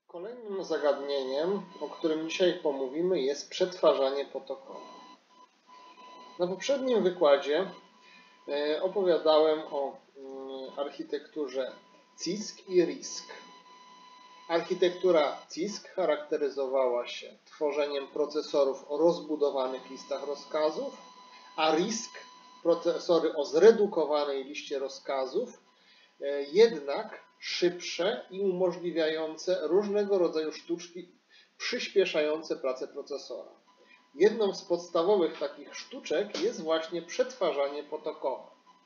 Kolejnym zagadnieniem, o którym dzisiaj pomówimy, jest przetwarzanie potokowe. Na poprzednim wykładzie opowiadałem o architekturze CISC i RISC. Architektura CISC charakteryzowała się tworzeniem procesorów o rozbudowanych listach rozkazów, a RISC procesory o zredukowanej liście rozkazów, jednak szybsze i umożliwiające różnego rodzaju sztuczki przyspieszające pracę procesora. Jedną z podstawowych takich sztuczek jest właśnie przetwarzanie potokowe.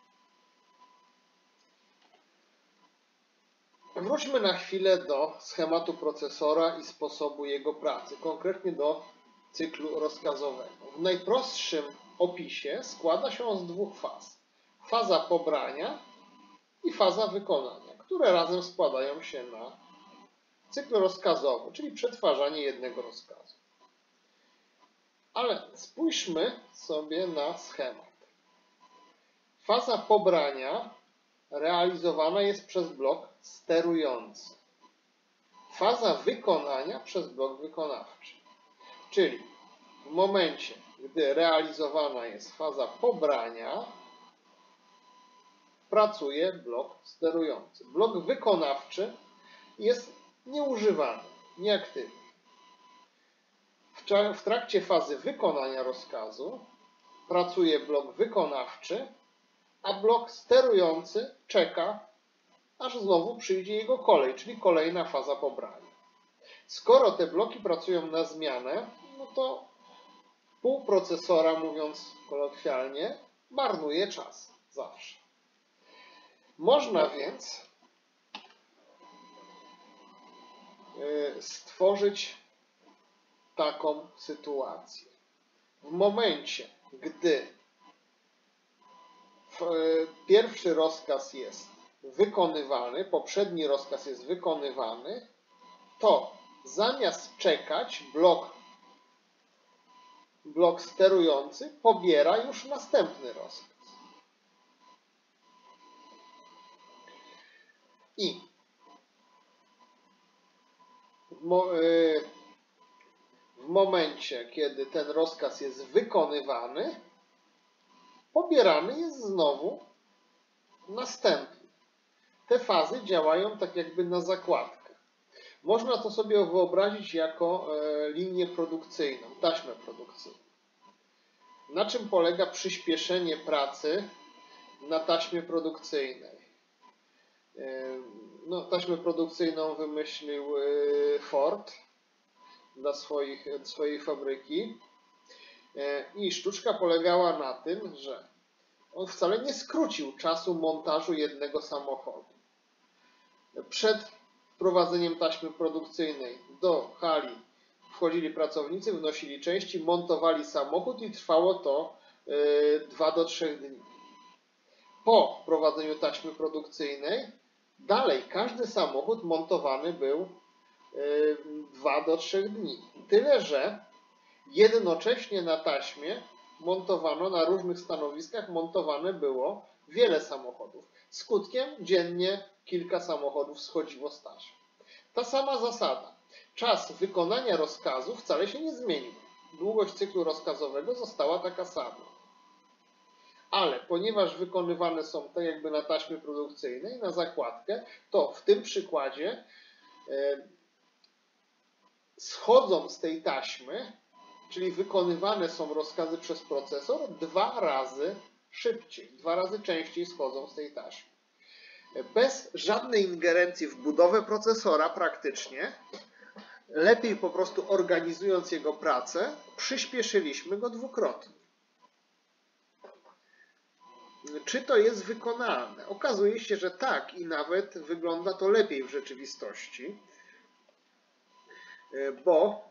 Wróćmy na chwilę do schematu procesora i sposobu jego pracy, konkretnie do cyklu rozkazowego. W najprostszym opisie składa się on z dwóch faz. Faza pobrania i faza wykonania, które razem składają się na cykl rozkazowy, czyli przetwarzanie jednego rozkazu. Ale spójrzmy sobie na schemat. Faza pobrania realizowana jest przez blok sterujący. Faza wykonania przez blok wykonawczy. Czyli w momencie, gdy realizowana jest faza pobrania, pracuje blok sterujący. Blok wykonawczy jest nieużywany, nieaktywny. W trakcie fazy wykonania rozkazu pracuje blok wykonawczy, a blok sterujący czeka, aż znowu przyjdzie jego kolej, czyli kolejna faza pobrania. Skoro te bloki pracują na zmianę, no to pół procesora, mówiąc kolokwialnie, marnuje czas zawsze. Można więc stworzyć taką sytuację. W momencie, gdy pierwszy rozkaz jest wykonywany, poprzedni rozkaz jest wykonywany, to zamiast czekać blok sterujący pobiera już następny rozkaz. I w momencie, kiedy ten rozkaz jest wykonywany, pobierany jest znowu następny. Te fazy działają tak jakby na zakładkę. Można to sobie wyobrazić jako linię produkcyjną, taśmę produkcyjną. Na czym polega przyspieszenie pracy na taśmie produkcyjnej? No, taśmę produkcyjną wymyślił Ford dla swojej fabryki i sztuczka polegała na tym, że on wcale nie skrócił czasu montażu jednego samochodu. Przed wprowadzeniem taśmy produkcyjnej do hali wchodzili pracownicy, wnosili części, montowali samochód i trwało to 2 do 3 dni. Po wprowadzeniu taśmy produkcyjnej dalej każdy samochód montowany był 2 do 3 dni. Tyle, że jednocześnie na taśmie montowano na różnych stanowiskach, montowane było wiele samochodów. Skutkiem dziennie kilka samochodów schodziło z taśmy. Ta sama zasada. Czas wykonania rozkazu wcale się nie zmienił. Długość cyklu rozkazowego została taka sama. Ale ponieważ wykonywane są tak jakby na taśmie produkcyjnej, na zakładkę, to w tym przykładzie schodzą z tej taśmy, czyli wykonywane są rozkazy przez procesor 2 razy szybciej, 2 razy częściej schodzą z tej taśmy. Bez żadnej ingerencji w budowę procesora praktycznie, lepiej po prostu organizując jego pracę, przyspieszyliśmy go dwukrotnie. Czy to jest wykonalne? Okazuje się, że tak i nawet wygląda to lepiej w rzeczywistości, bo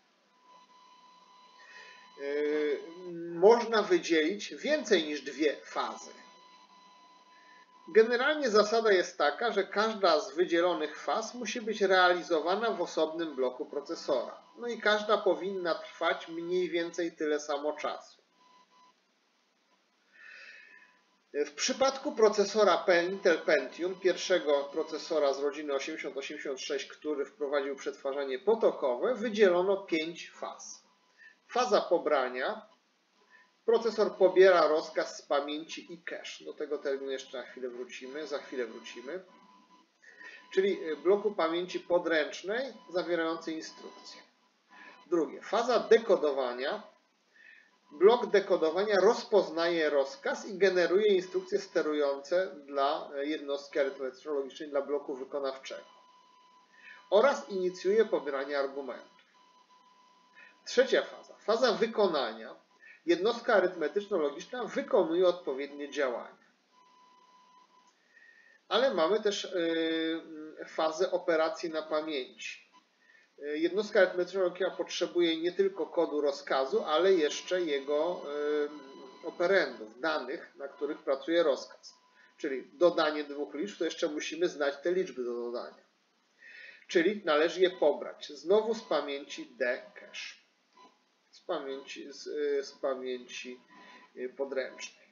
można wydzielić więcej niż 2 fazy. Generalnie zasada jest taka, że każda z wydzielonych faz musi być realizowana w osobnym bloku procesora. No i każda powinna trwać mniej więcej tyle samo czasu. W przypadku procesora Intel Pentium, pierwszego procesora z rodziny 8086, który wprowadził przetwarzanie potokowe, wydzielono 5 faz. Faza pobrania. Procesor pobiera rozkaz z pamięci i cache. Do tego terminu jeszcze za chwilę wrócimy. Czyli bloku pamięci podręcznej zawierającej instrukcje. Drugie, faza dekodowania. Blok dekodowania rozpoznaje rozkaz i generuje instrukcje sterujące dla jednostki arytmetyczno-logicznej, dla bloku wykonawczego. Oraz inicjuje pobieranie argumentów. Trzecia faza, faza wykonania. Jednostka arytmetyczno-logiczna wykonuje odpowiednie działania. Ale mamy też fazę operacji na pamięci. Jednostka arytmetyczno-logiczna potrzebuje nie tylko kodu rozkazu, ale jeszcze jego operendów, danych, na których pracuje rozkaz. Czyli dodanie 2 liczb, to jeszcze musimy znać te liczby do dodania. Czyli należy je pobrać. Znowu z pamięci D-cache. Z pamięci podręcznej.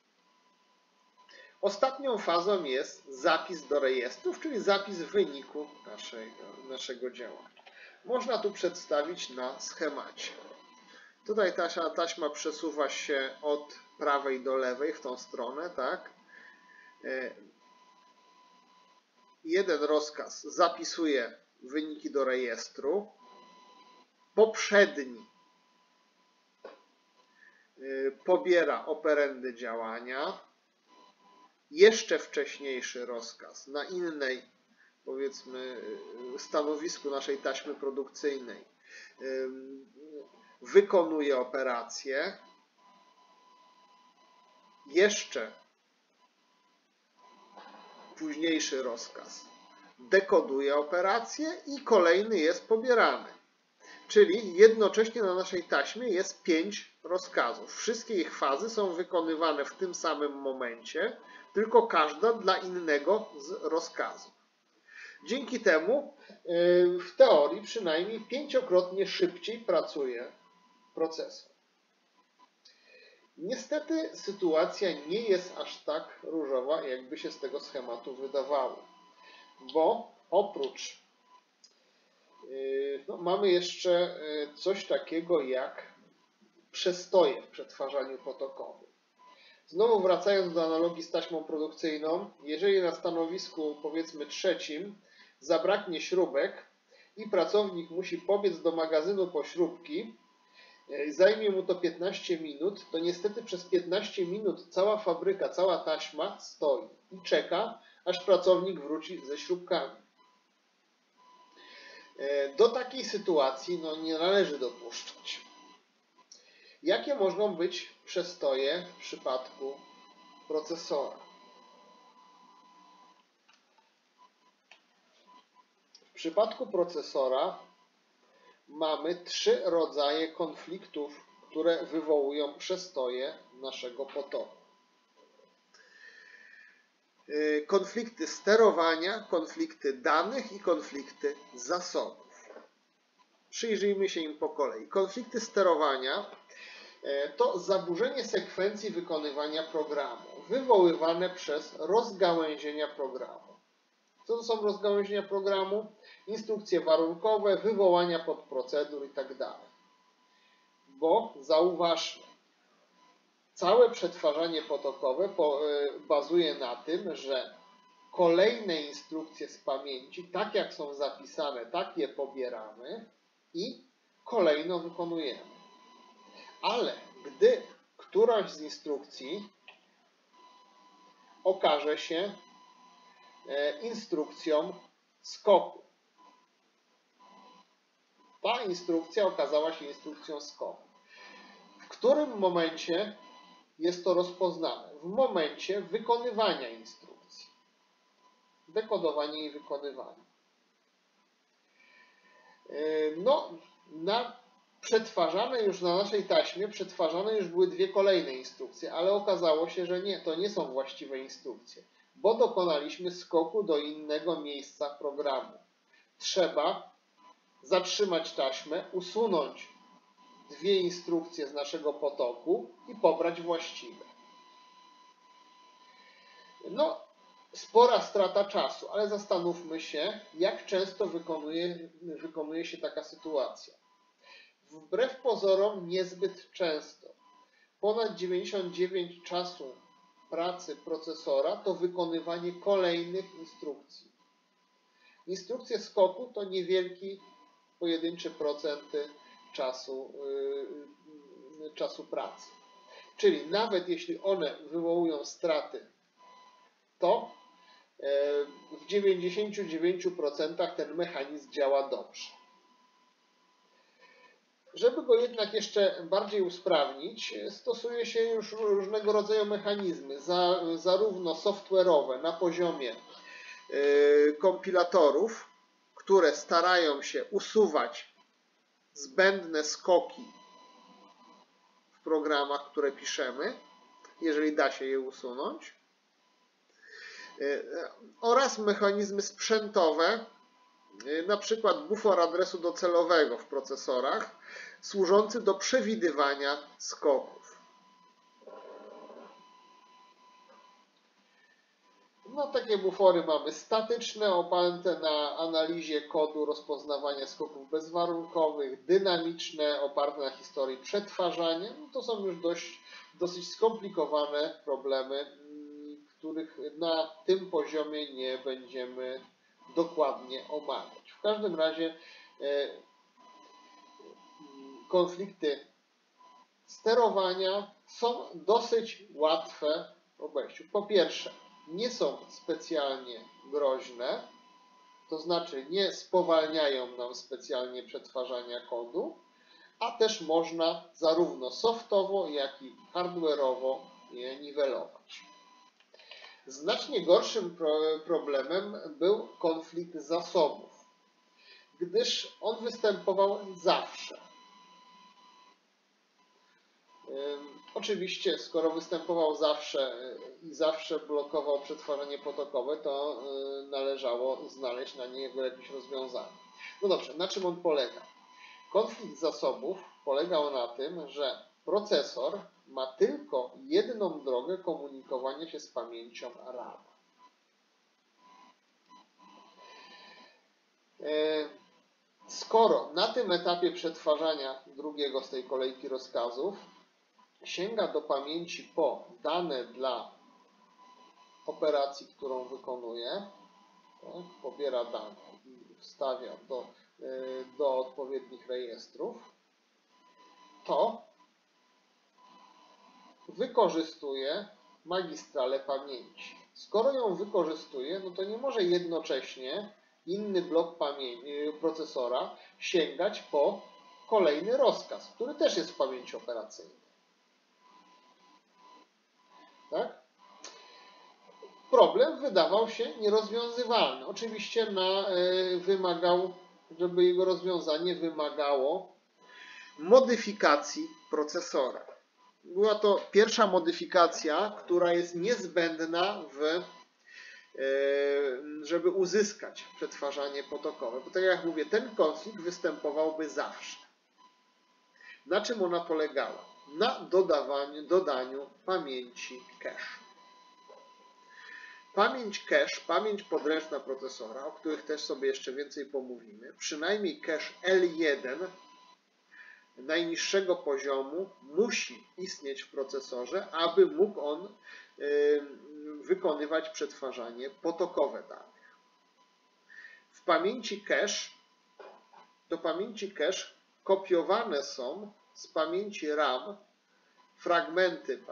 Ostatnią fazą jest zapis do rejestrów, czyli zapis wyniku naszego działania. Można tu przedstawić na schemacie. Tutaj taśma przesuwa się od prawej do lewej w tą stronę, tak? Jeden rozkaz zapisuje wyniki do rejestru. Poprzedni pobiera operendy działania. Jeszcze wcześniejszy rozkaz na innej, powiedzmy, stanowisku naszej taśmy produkcyjnej wykonuje operację. Jeszcze późniejszy rozkaz dekoduje operację i kolejny jest pobierany. Czyli jednocześnie na naszej taśmie jest 5 rozkazów. Wszystkie ich fazy są wykonywane w tym samym momencie, tylko każda dla innego z rozkazów. Dzięki temu w teorii przynajmniej 5-krotnie szybciej pracuje procesor. Niestety sytuacja nie jest aż tak różowa, jakby się z tego schematu wydawało, bo oprócz mamy jeszcze coś takiego jak przestoje w przetwarzaniu potokowym. Znowu wracając do analogii z taśmą produkcyjną, jeżeli na stanowisku powiedzmy trzecim zabraknie śrubek i pracownik musi pobiec do magazynu po śrubki, zajmie mu to 15 minut, to niestety przez 15 minut cała fabryka, cała taśma stoi i czeka, aż pracownik wróci ze śrubkami. Do takiej sytuacji nie należy dopuszczać. Jakie mogą być przestoje w przypadku procesora? W przypadku procesora mamy 3 rodzaje konfliktów, które wywołują przestoje naszego potoku. Konflikty sterowania, konflikty danych i konflikty zasobów. Przyjrzyjmy się im po kolei. Konflikty sterowania to zaburzenie sekwencji wykonywania programu, wywoływane przez rozgałęzienia programu. Co to są rozgałęzienia programu? Instrukcje warunkowe, wywołania podprocedur itd. Bo zauważmy, całe przetwarzanie potokowe bazuje na tym, że kolejne instrukcje z pamięci, tak jak są zapisane, tak je pobieramy i kolejno wykonujemy. Ale gdy któraś z instrukcji okaże się instrukcją skoku, ta instrukcja okazała się instrukcją skoku. W którym momencie jest to rozpoznane? W momencie wykonywania instrukcji. Dekodowanie i wykonywanie. Przetwarzane już na naszej taśmie, przetwarzane już były 2 kolejne instrukcje, ale okazało się, że nie, to nie są właściwe instrukcje, bo dokonaliśmy skoku do innego miejsca programu. Trzeba zatrzymać taśmę, usunąć 2 instrukcje z naszego potoku i pobrać właściwe. No, spora strata czasu, ale zastanówmy się, jak często wykonuje się taka sytuacja. Wbrew pozorom niezbyt często. Ponad 99% czasu pracy procesora to wykonywanie kolejnych instrukcji. Instrukcje skoku to niewielki, pojedynczy procenty czasu pracy. Czyli nawet jeśli one wywołują straty, to w 99% ten mechanizm działa dobrze. Żeby go jednak jeszcze bardziej usprawnić, stosuje się już różnego rodzaju mechanizmy, zarówno software'owe na poziomie kompilatorów, które starają się usuwać zbędne skoki w programach, które piszemy, jeżeli da się je usunąć, oraz mechanizmy sprzętowe, na przykład bufor adresu docelowego w procesorach, służący do przewidywania skoków. No, takie bufory mamy statyczne, oparte na analizie kodu rozpoznawania skoków bezwarunkowych, dynamiczne, oparte na historii przetwarzania. No, to są już dosyć skomplikowane problemy, których na tym poziomie nie będziemy dokładnie omawiać. W każdym razie konflikty sterowania są dosyć łatwe w obejściu. Po pierwsze, nie są specjalnie groźne, to znaczy nie spowalniają nam specjalnie przetwarzania kodu, a też można zarówno softowo, jak i hardware'owo je niwelować. Znacznie gorszym problemem był konflikt zasobów, gdyż on występował zawsze. Oczywiście, skoro występował zawsze i zawsze blokował przetwarzanie potokowe, to należało znaleźć na niego jakieś rozwiązanie. No dobrze, na czym on polega? Konflikt zasobów polegał na tym, że procesor ma tylko jedną drogę komunikowania się z pamięcią RAM. Skoro na tym etapie przetwarzania drugiego z tej kolejki rozkazów sięga do pamięci po dane dla operacji, którą wykonuje, pobiera dane i wstawia do odpowiednich rejestrów, to wykorzystuje magistralę pamięci. Skoro ją wykorzystuje, no to nie może jednocześnie inny blok procesora sięgać po kolejny rozkaz, który też jest w pamięci operacyjnej. Tak? Problem wydawał się nierozwiązywalny. Oczywiście żeby jego rozwiązanie wymagało modyfikacji procesora. Była to pierwsza modyfikacja, która jest niezbędna, żeby uzyskać przetwarzanie potokowe. Bo tak jak mówię, ten konflikt występowałby zawsze. Na czym ona polegała? Na dodaniu pamięci cache. Pamięć cache, pamięć podręczna procesora, o których też sobie jeszcze więcej pomówimy, przynajmniej cache L1 najniższego poziomu musi istnieć w procesorze, aby mógł on wykonywać przetwarzanie potokowe danych. W pamięci cache, do pamięci cache kopiowane są z pamięci RAM fragmenty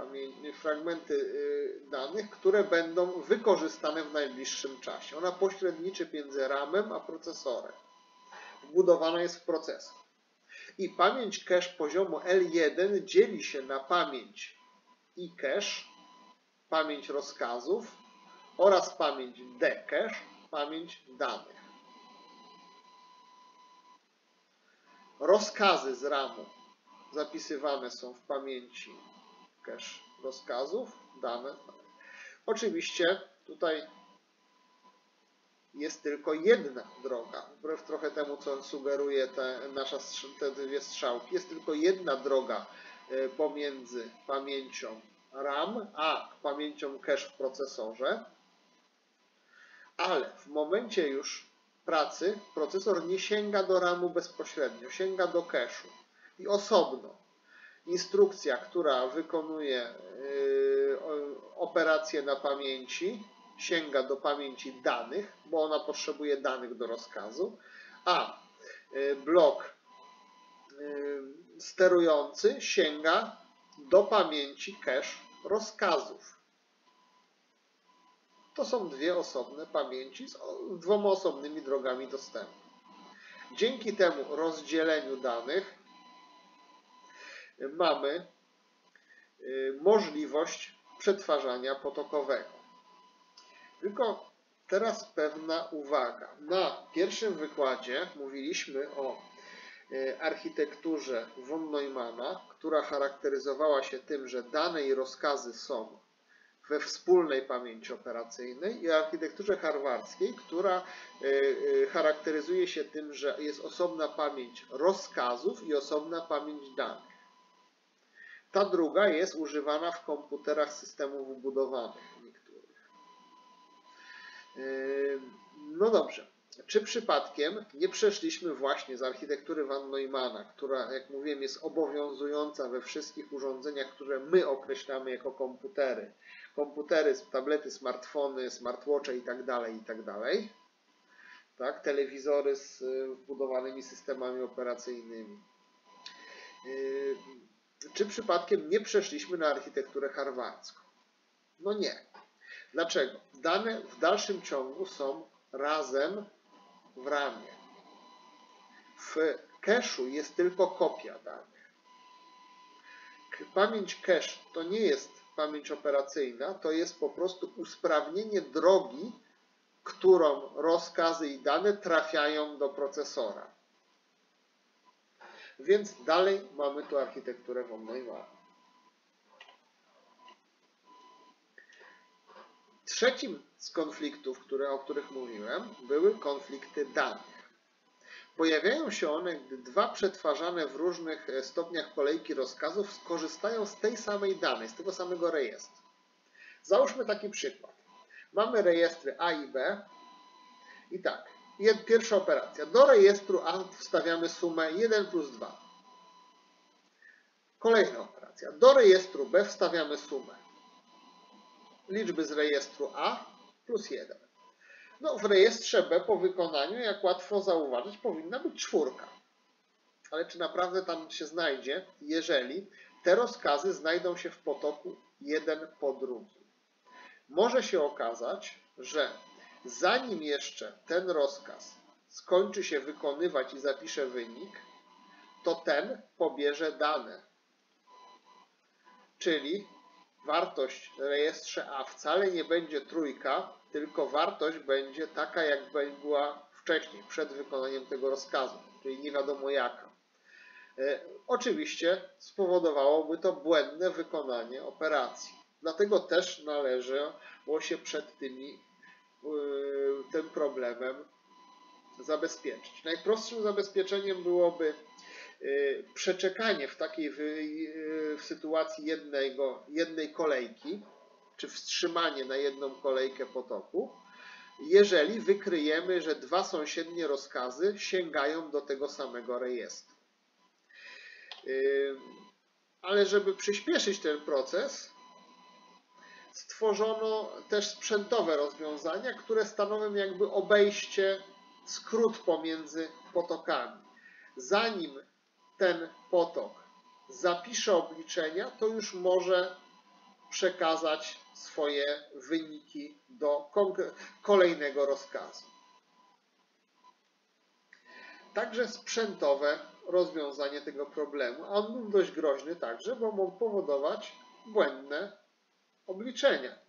danych, które będą wykorzystane w najbliższym czasie. Ona pośredniczy między RAM-em a procesorem. Wbudowana jest w procesor. I pamięć cache poziomu L1 dzieli się na pamięć iCache, pamięć rozkazów oraz pamięć dcache, pamięć danych. Rozkazy z RAM-u zapisywane są w pamięci cache rozkazów, dane. Oczywiście tutaj jest tylko jedna droga, wbrew trochę temu, co sugeruje te dwie strzałki. Jest tylko jedna droga pomiędzy pamięcią RAM a pamięcią cache w procesorze, ale w momencie już pracy procesor nie sięga do RAM-u bezpośrednio, sięga do cache'u i osobno instrukcja, która wykonuje operację na pamięci, sięga do pamięci danych, bo ona potrzebuje danych do rozkazu, a blok sterujący sięga do pamięci cache rozkazów. To są dwie osobne pamięci z dwoma osobnymi drogami dostępu. Dzięki temu rozdzieleniu danych mamy możliwość przetwarzania potokowego. Tylko teraz pewna uwaga. Na pierwszym wykładzie mówiliśmy o architekturze von Neumanna, która charakteryzowała się tym, że dane i rozkazy są we wspólnej pamięci operacyjnej, i architekturze harvardzkiej, która charakteryzuje się tym, że jest osobna pamięć rozkazów i osobna pamięć danych. Ta druga jest używana w komputerach systemów wbudowanych niektórych. No dobrze. Czy przypadkiem nie przeszliśmy właśnie z architektury von Neumanna, która, jak mówiłem, jest obowiązująca we wszystkich urządzeniach, które my określamy jako komputery. Komputery, tablety, smartfony, smartwatche itd., tak? Telewizory z wbudowanymi systemami operacyjnymi. Czy przypadkiem nie przeszliśmy na architekturę harvardzką? No nie. Dlaczego? Dane w dalszym ciągu są razem w RAM-ie. W cache'u jest tylko kopia danych. Pamięć cache to nie jest pamięć operacyjna, to jest po prostu usprawnienie drogi, którą rozkazy i dane trafiają do procesora. Więc dalej mamy tu architekturę von Neumanna. Trzecim z konfliktów, o których mówiłem, były konflikty danych. Pojawiają się one, gdy dwa przetwarzane w różnych stopniach kolejki rozkazów skorzystają z tej samej danej, z tego samego rejestru. Załóżmy taki przykład. Mamy rejestry A i B i tak, pierwsza operacja. Do rejestru A wstawiamy sumę 1 plus 2. Kolejna operacja. Do rejestru B wstawiamy sumę liczby z rejestru A plus 1. No, w rejestrze B po wykonaniu, jak łatwo zauważyć, powinna być 4. Ale czy naprawdę tam się znajdzie, jeżeli te rozkazy znajdą się w potoku jeden po drugim? Może się okazać, że zanim jeszcze ten rozkaz skończy się wykonywać i zapisze wynik, to ten pobierze dane. Czyli wartość w rejestrze A wcale nie będzie 3, tylko wartość będzie taka, jak była wcześniej, przed wykonaniem tego rozkazu, czyli nie wiadomo jaka. Oczywiście spowodowałoby to błędne wykonanie operacji. Dlatego też należało się przed tym problemem zabezpieczyć. Najprostszym zabezpieczeniem byłoby przeczekanie w sytuacji jednej kolejki, czy wstrzymanie na jedną kolejkę potoku, jeżeli wykryjemy, że dwa sąsiednie rozkazy sięgają do tego samego rejestru. Ale żeby przyspieszyć ten proces, stworzono też sprzętowe rozwiązania, które stanowią jakby obejście, skrót pomiędzy potokami. Zanim ten potok zapisze obliczenia, to już może przekazać swoje wyniki do kolejnego rozkazu. Także sprzętowe rozwiązanie tego problemu, a on był dość groźny także, bo mógł powodować błędne obliczenia.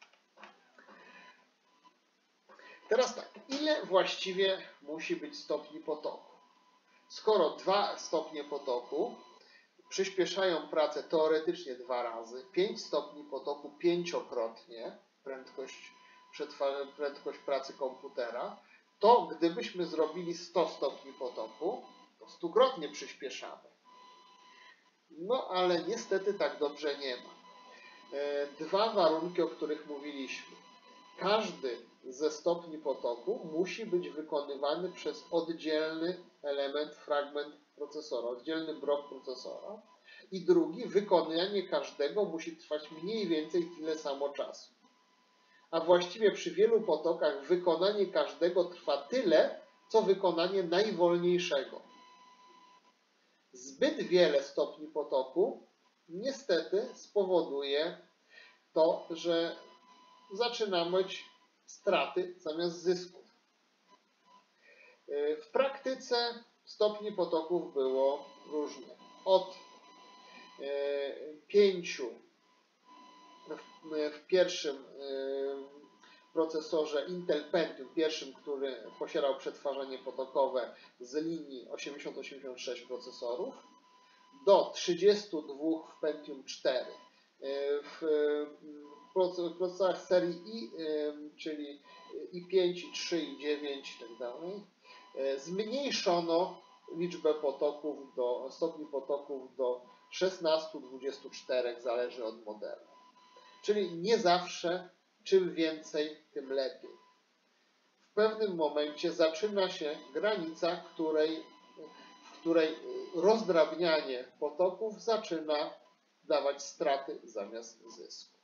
Teraz tak, ile właściwie musi być stopni potoku? Skoro 2 stopnie potoku przyspieszają pracę teoretycznie 2 razy, 5 stopni potoku 5-krotnie prędkość pracy komputera, to gdybyśmy zrobili 100 stopni potoku, to 100-krotnie przyspieszamy. No ale niestety tak dobrze nie ma. dwa warunki, o których mówiliśmy. Każdy ze stopni potoku musi być wykonywany przez oddzielny element, fragment procesora, oddzielny blok procesora. I drugi, wykonanie każdego musi trwać mniej więcej tyle samo czasu. A właściwie przy wielu potokach wykonanie każdego trwa tyle, co wykonanie najwolniejszego. Zbyt wiele stopni potoku niestety spowoduje to, że zaczynamy mieć straty zamiast zysków. W praktyce stopni potoków było różnie. Od 5 w pierwszym procesorze Intel Pentium, pierwszym, który posiadał przetwarzanie potokowe z linii 8086 procesorów, do 32 w Pentium 4. W procesorach serii i, czyli i5, i3, i9 itd. Zmniejszono liczbę potoków stopni potoków do 16-24, zależy od modelu. Czyli nie zawsze czym więcej, tym lepiej. W pewnym momencie zaczyna się granica, w której rozdrabnianie potoków zaczyna dawać straty zamiast zysku.